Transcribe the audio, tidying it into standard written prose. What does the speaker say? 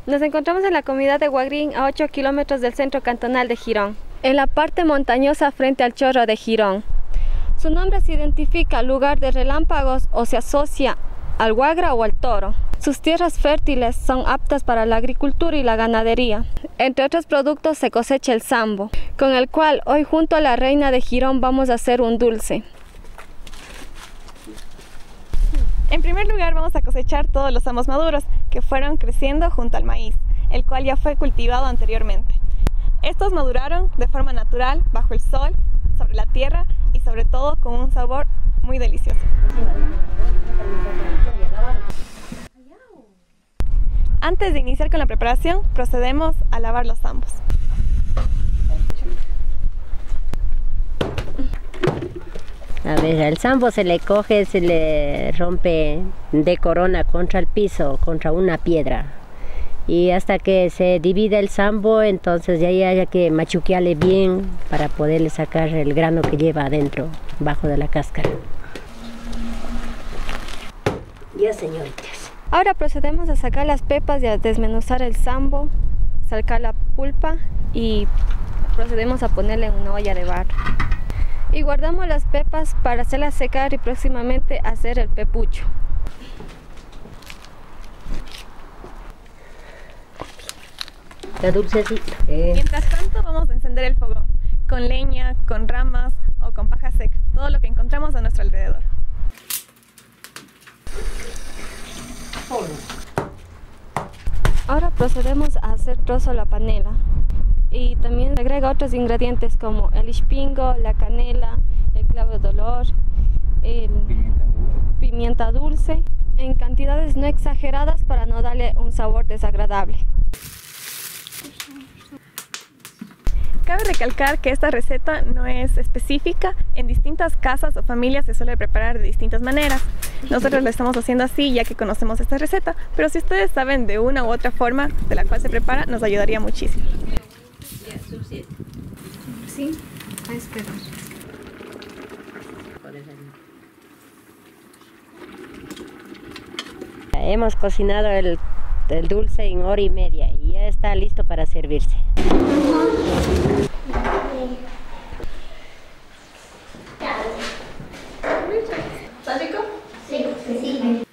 Nos encontramos en la comunidad de Huagrín, a 8 kilómetros del centro cantonal de Girón, en la parte montañosa frente al Chorro de Girón. Su nombre se identifica al lugar de relámpagos o se asocia al Huagra o al toro. Sus tierras fértiles son aptas para la agricultura y la ganadería. Entre otros productos se cosecha el sambo, con el cual hoy junto a la reina de Girón vamos a hacer un dulce. En primer lugar vamos a cosechar todos los zambos maduros que fueron creciendo junto al maíz, el cual ya fue cultivado anteriormente. Estos maduraron de forma natural, bajo el sol, sobre la tierra y sobre todo con un sabor muy delicioso. Antes de iniciar con la preparación, procedemos a lavar los zambos. A ver, al sambo se le coge, se le rompe de corona contra el piso, contra una piedra. Y hasta que se divide el sambo, entonces ya hay que machuquearle bien para poderle sacar el grano que lleva adentro, bajo de la cáscara. Ya, señoritas. Ahora procedemos a sacar las pepas y a desmenuzar el sambo, sacar la pulpa y procedemos a ponerle en una olla de barro. Y guardamos las pepas para hacerlas secar y próximamente hacer el pepucho. Está dulcecito. Mientras tanto vamos a encender el fogón con leña, con ramas o con paja seca, todo lo que encontramos a nuestro alrededor. Ahora procedemos a hacer trozo la panela y también se agrega otros ingredientes como el ispingo, la canela, el clavo de olor, pimienta dulce, en cantidades no exageradas para no darle un sabor desagradable. Cabe recalcar que esta receta no es específica, en distintas casas o familias se suele preparar de distintas maneras. Nosotros lo estamos haciendo así ya que conocemos esta receta, pero si ustedes saben de una u otra forma de la cual se prepara, nos ayudaría muchísimo. Sí, a esperar. Hemos cocinado el dulce en 1h30 y ya está listo para servirse. ¿Está rico? Sí.